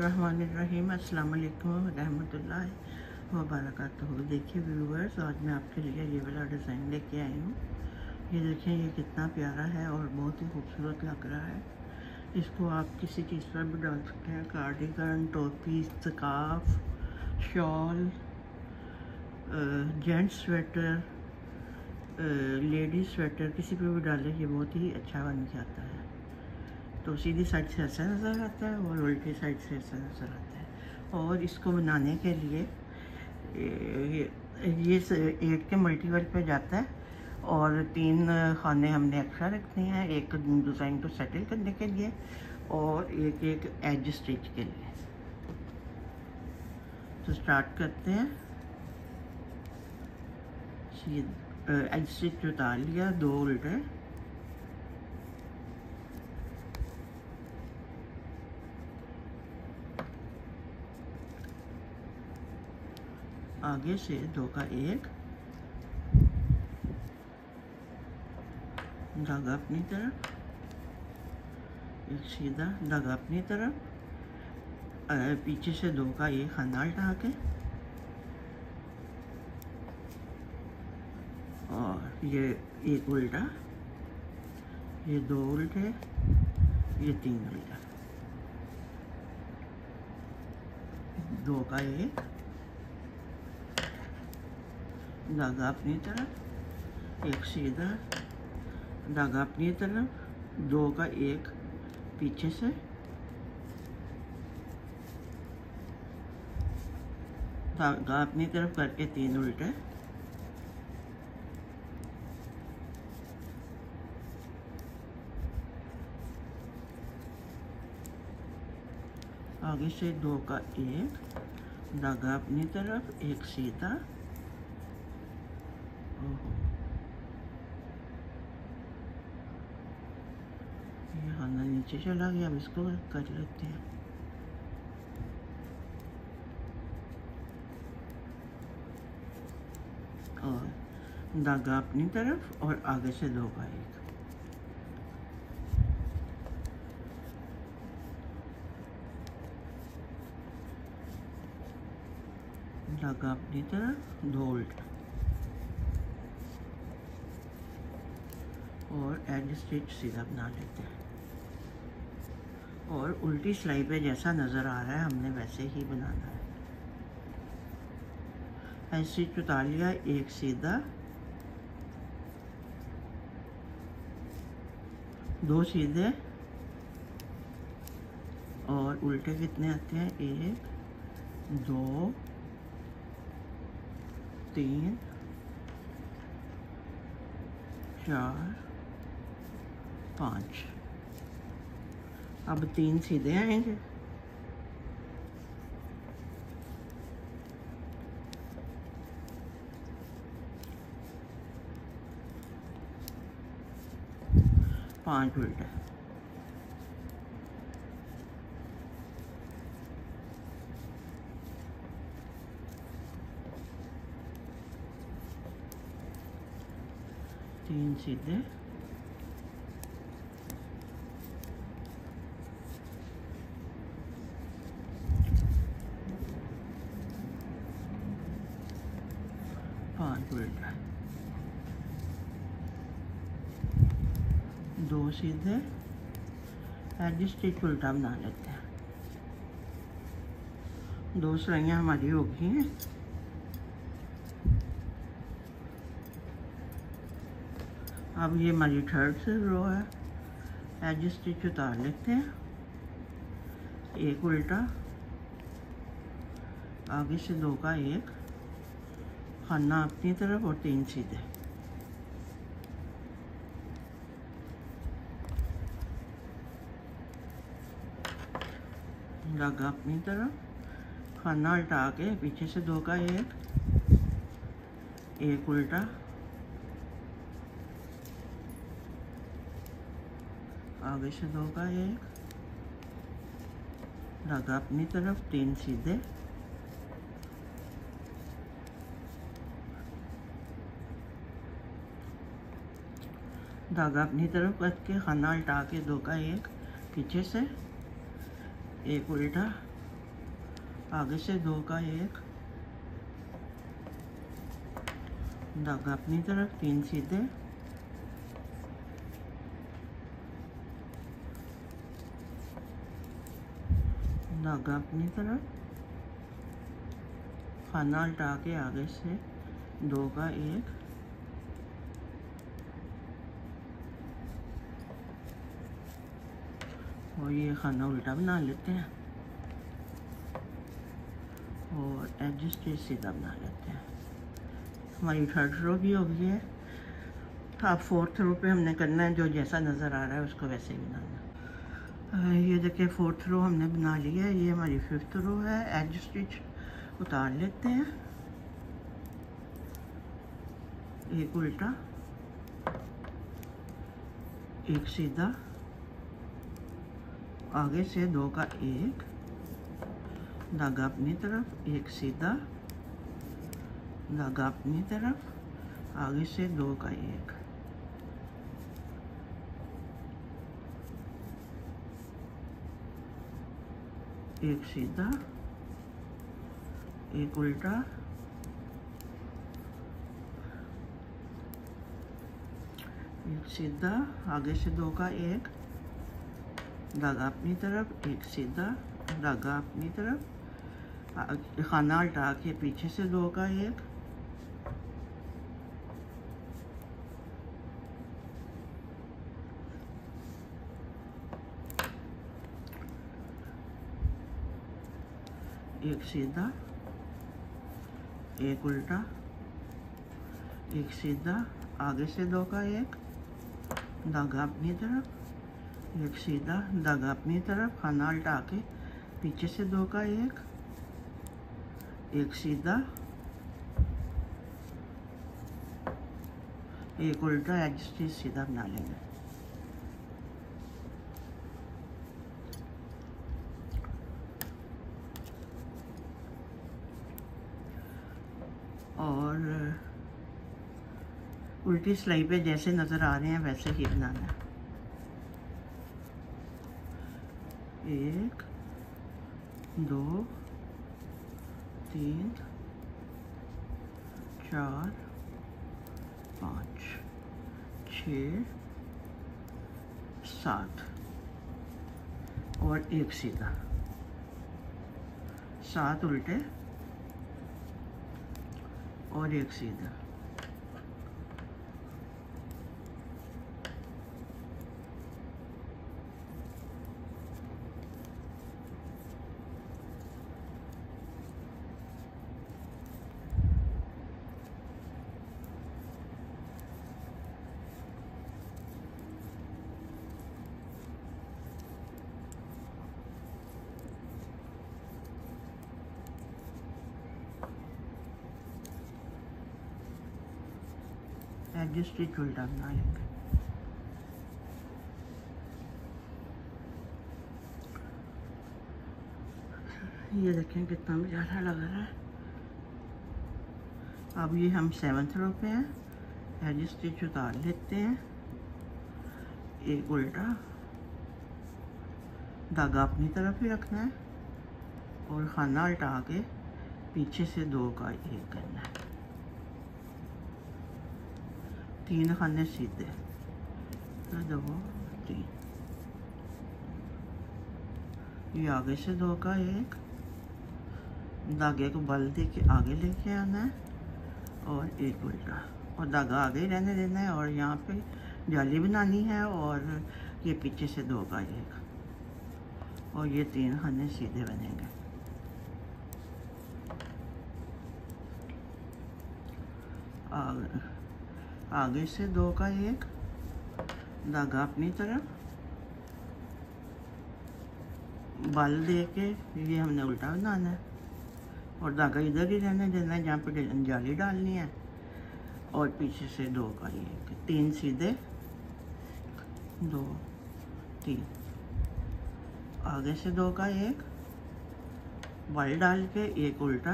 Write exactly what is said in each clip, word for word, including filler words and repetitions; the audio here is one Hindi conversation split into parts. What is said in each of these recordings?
बिस्मिल्लाहिर्रहमानिर्रहीम। अस्सलाम वालेकुम रहमतुल्लाहि व बरकातहू। देखिए व्यूवर्स, आज मैं आपके लिए ये वाला डिज़ाइन लेके आई हूँ। ये देखिए, ये कितना प्यारा है और बहुत ही खूबसूरत लग रहा है। इसको आप किसी चीज़ पर भी डाल सकते हैं, कार्डिगन, टोपी, scarf, shawl, gents sweater, ladies sweater, किसी पे भी डालें ये बहुत ही अच्छा बन जाता है। तो सीधी साइड से ऐसा नज़र आता है और उल्टी साइड से ऐसा नज़र आता है। और इसको बनाने के लिए ये, ये एट के मल्टीपल पे जाता है और तीन खाने हमने एक्स्ट्रा रखने हैं, एक डिज़ाइन को सेटल करने के लिए और एक एक एज स्टिच के लिए। तो स्टार्ट करते हैं। एज स्टिच उतार लिया, दो उल्टे, आगे से दो का एक, धागा अपनी तरफ, एक सीधा धागा अपनी तरफ, पीछे से दो का एक खाना उठा के और ये एक उल्टा, ये दो उल्टे, ये तीन उल्टा, दो का एक, धागा अपनी तरफ, एक सीधा धागा अपनी तरफ, दो का एक पीछे से, धागा अपनी तरफ करके तीन उल्टे, आगे से दो का एक, धागा अपनी तरफ, एक सीधा, ये खाना नीचे चला गया। अब इसको कर लेते हैं। और धागा अपनी तरफ और आगे से दो का एक, धागा अपनी तरफ, दो उल्टा और एज स्टिच सीधा बना लेते हैं। और उल्टी सिलाई पे जैसा नज़र आ रहा है हमने वैसे ही बनाना है। एज स्टिच उतार लिया, एक सीधा, दो सीधे और उल्टे कितने आते हैं, एक, दो, तीन, चार, पाँच। अब तीन सीधे आएंगे, पांच उल्टे, तीन सीधे, पांच उल्टा, दो सीधे, एज स्टिच उल्टा बना लेते हैं। दो सिलाइयाँ हमारी हो गई हैं। अब ये हमारी थर्ड से रो है। एज स्टिच उतार लेते हैं, एक उल्टा, आगे से दो का एक, खाना अपनी तरफ और तीन सीधे, धागा अपनी तरफ, खाना उल्टा के पीछे से दो का एक, एक उल्टा, आगे से दो का एक, धागा अपनी तरफ, तीन सीधे, धागा अपनी तरफ करके खाना उल्टा के दो का एक, पीछे से एक उल्टा, आगे से दो का एक धागा अपनी तरफ, तीन सीधे, धागा अपनी तरफ, खाना उल्टा के आगे से दो का एक, और ये खाना उल्टा बना लेते हैं और एज स्टिच सीधा बना लेते हैं। हमारी थर्ड रो भी हो गई है। अब फोर्थ रो पे हमने करना है, जो जैसा नज़र आ रहा है उसको वैसे ही बनाना। ये देखिए फोर्थ रो हमने बना ली है। ये हमारी फिफ्थ रो है। एज स्टिच उतार लेते हैं, एक उल्टा, एक सीधा, आगे से दो का एक, धागा अपनी तरफ, एक सीधा, धागा अपनी तरफ, आगे से दो का एक, एक सीधा, एक उल्टा, एक सीधा, आगे से दो का एक, धागा अपनी तरफ, एक सीधा, धागा अपनी तरफ, खाना उल्टा के पीछे से दो का एक, एक सीधा, एक उल्टा, एक सीधा, आगे से दो का एक, धागा अपनी तरफ, एक सीधा, धागा अपनी तरफ, खाना उल्टा के पीछे से दो का एक, एक सीधा, एक उल्टा, एज स्टिच सीधा बना लेंगे। और उल्टी सिलाई पे जैसे नज़र आ रहे हैं वैसे ही बनाना है। एक, दो, तीन, चार, पाँच, छः, सात और एक सीधा, सात उल्टे और एक सीधा। एज स्टिच उल्टा बना लेंगे। ये देखें कितना प्यारा लग रहा है। अब ये हम सेवन्थ रो पे हैं। एज स्टिच उतार लेते हैं, एक उल्टा, धागा अपनी तरफ ही रखना है और खाना उल्टा के पीछे से दो का एक करना है, तीन खाने सीधे, दो, तीन, ये आगे से दो का एक, धागे को बल दे के आगे लेके आना है और एक उल्टा, और धागा आगे ही रहने देना है और यहाँ पे जाली बनानी है और ये पीछे से दो का एक, और ये तीन खाने सीधे बनेंगे। आगे, आगे से दो का एक, धागा अपनी तरफ, बल दे के ये हमने उल्टा बनाना है और धागा इधर ही रहने देना है जहाँ पे जाली डालनी है, और पीछे से दो का एक, तीन सीधे, दो, तीन, आगे से दो का एक, बल डाल के एक उल्टा,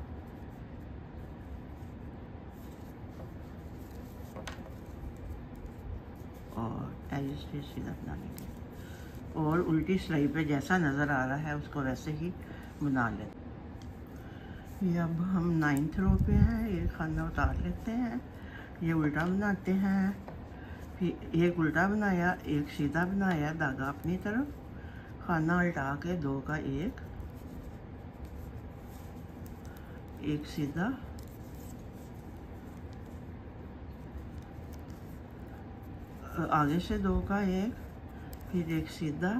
और एज स्टिच सीधा बना लेंगे और उल्टी सिलाई पे जैसा नज़र आ रहा है उसको वैसे ही बना लेते। ये अब हम नाइन्थ रो पे हैं। ये खाना उतार लेते हैं, ये उल्टा बनाते हैं। फिर एक उल्टा बनाया, एक सीधा बनाया, धागा अपनी तरफ, खाना उल्टा के दो का एक, एक सीधा, आगे से दो का एक, फिर एक सीधा,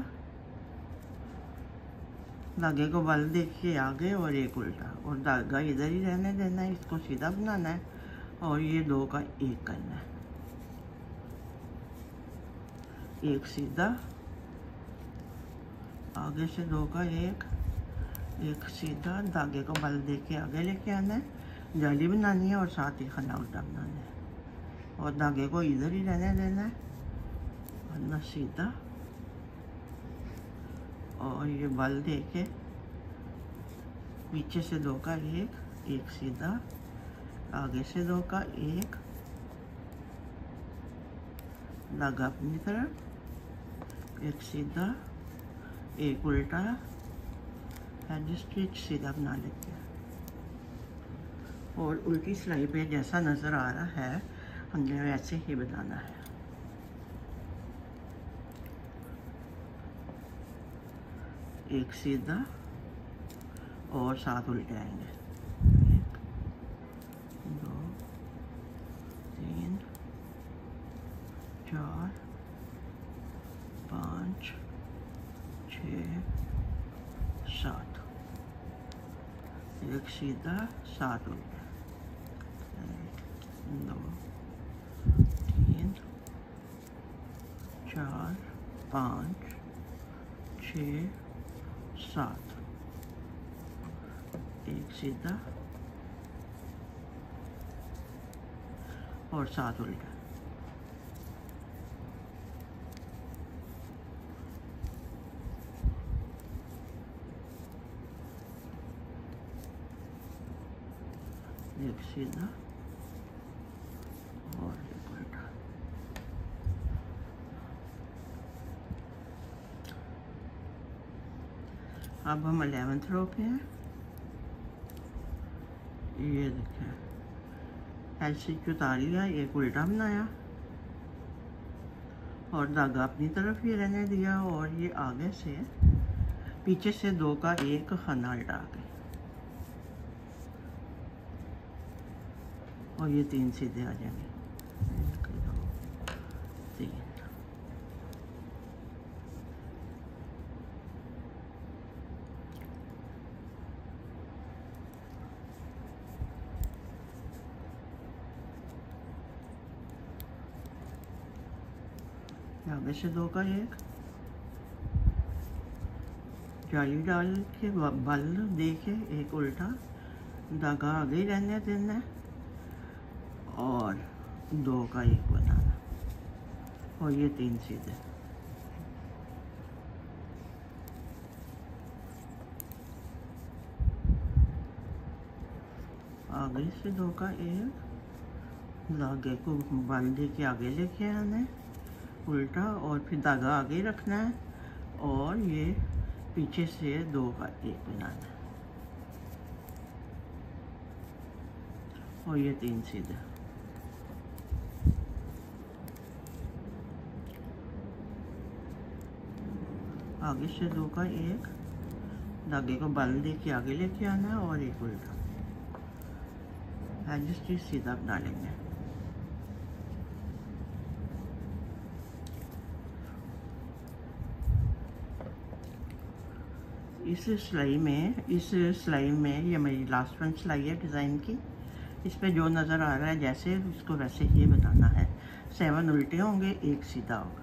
धागे को बल देखिए आगे और एक उल्टा, और धागा इधर ही रहने देना है, इसको सीधा बनाना है और ये दो का एक करना है। एक सीधा, आगे से दो का एक, एक सीधा, धागे को बल दे के आगे लेके आना है, जाली बनानी है और साथ ही खाना उल्टा बनाना है, और धागे को इधर ही रहने देना है, वरना सीधा, और ये बल दे के पीछे से दो का एक, एक सीधा, आगे से दो का एक, धागा अपनी तरफ, एक सीधा, एक उल्टा, एज स्टिच सीधा बना लेते हैं। और उल्टी सिलाई पे जैसा नज़र आ रहा है हमने वैसे ही बनाना है। एक सीधा और सात उल्टे आएंगे, एक, दो, तीन, चार, पाँच, छः, सात, एक सीधा, सात उल्टे, एक, दो, तीन, चार, पाँच, छः, सात, एक सीधा और सात उल्टा, एक सीधा और एक उल्टा। अब हम अलेवेंथ रो पे हैं। ये देखें, ऐसे उतार लिया, एक उल्टा बनाया और धागा अपनी ही रहने दिया, और ये आगे से पीछे से दो का एक खाना उल्टा के, और ये तीन सीधे आ जाएंगे, एक, दो, तीन। आगे से दो का एक, जाली डाल के बल दे के एक उल्टा, धागा आगे ही रहने देना है और दो का एक बनाना, और ये तीन सीधे। आगे से दो का एक, धागे को बल दे के आगे लेके आना है, उल्टा, और फिर धागा आगे रखना है, और ये पीछे से दो का एक बनाना है, और ये तीन सीधे। आगे से दो का एक, धागे को बल दे के आगे लेके आना है और एक उल्टा, एज स्टिच सीधा बना लेंगे। इस सिलाई में इस सिलाई में ये मेरी लास्ट वन सिलाई है डिज़ाइन की। इस पे जो नज़र आ रहा है जैसे इसको वैसे ही बनाना है। सेवन उल्टे होंगे, एक सीधा होगा।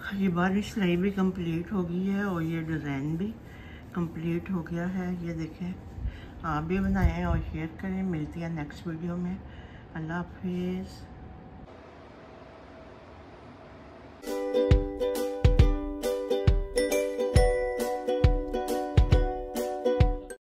ये बारहवीं सिलाई भी कंप्लीट हो गई है और ये डिज़ाइन भी कंप्लीट हो गया है। ये देखें, आप भी बनाएं और शेयर करें। मिलती है नेक्स्ट वीडियो में। अल्लाह हाफिज़।